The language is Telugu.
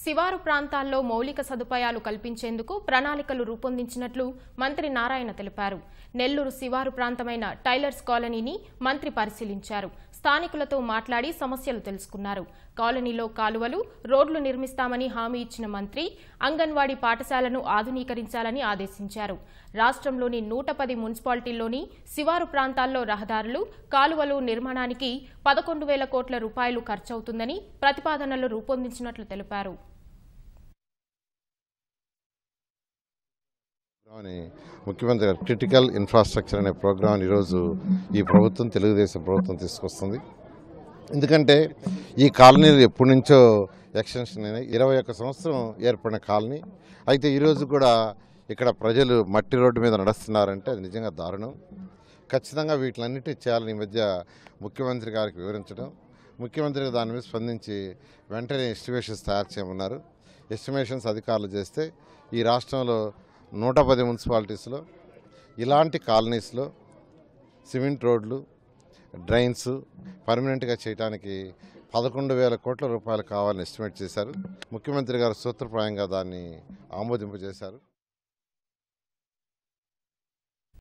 శివారు ప్రాంతాల్లో మౌలిక సదుపాయాలు కల్పించేందుకు ప్రణాళికలు రూపొందించినట్లు మంత్రి నారాయణ తెలిపారు. నెల్లూరు శివారు ప్రాంతమైన టైలర్స్ కాలనీని మంత్రి పరిశీలించారు. స్థానికులతో మాట్లాడి సమస్యలు తెలుసుకున్నారు. కాలనీలో కాలువలు, రోడ్లు నిర్మిస్తామని హామీ ఇచ్చిన మంత్రి అంగన్వాడీ పాఠశాలను ఆధునీకరించాలని ఆదేశించారు. రాష్ట్రంలోని 110 మున్సిపాలిటీల్లోని శివారు ప్రాంతాల్లో రహదారులు, కాలువలు నిర్మాణానికి 11,000 కోట్ల రూపాయలు ఖర్చవుతుందని ప్రతిపాదనలు రూపొందించినట్లు తెలిపారు. ముఖ్యమంత్రి గారు క్రిటికల్ ఇన్ఫ్రాస్ట్రక్చర్ అనే ప్రోగ్రాం ఈరోజు ఈ ప్రభుత్వం తెలుగుదేశం ప్రభుత్వం తీసుకొస్తుంది. ఎందుకంటే ఈ కాలనీలు ఎప్పటి నుంచో ఎక్స్టెన్షన్ అయినాయి. 21 సంవత్సరం ఏర్పడిన కాలనీ. అయితే ఈరోజు కూడా ఇక్కడ ప్రజలు మట్టి రోడ్డు మీద నడుస్తున్నారంటే అది నిజంగా దారుణం. ఖచ్చితంగా వీటిలన్నిటి చేయాలని ఈ మధ్య ముఖ్యమంత్రి గారికి వివరించడం, ముఖ్యమంత్రి దాని మీద స్పందించి వెంటనే ఎస్టిమేషన్స్ తయారు చేయమన్నారు. ఎస్టిమేషన్స్ అధికారులు చేస్తే ఈ రాష్ట్రంలో 110 మున్సిపాలిటీస్లో ఇలాంటి కాలనీస్లో సిమెంట్ రోడ్లు, డ్రైన్స్ పర్మనెంట్గా చేయడానికి 11,000 కోట్ల రూపాయలు కావాలని ఎస్టిమేట్ చేశారు. ముఖ్యమంత్రి గారు సూత్రప్రాయంగా దాన్ని ఆమోదింపజేశారు.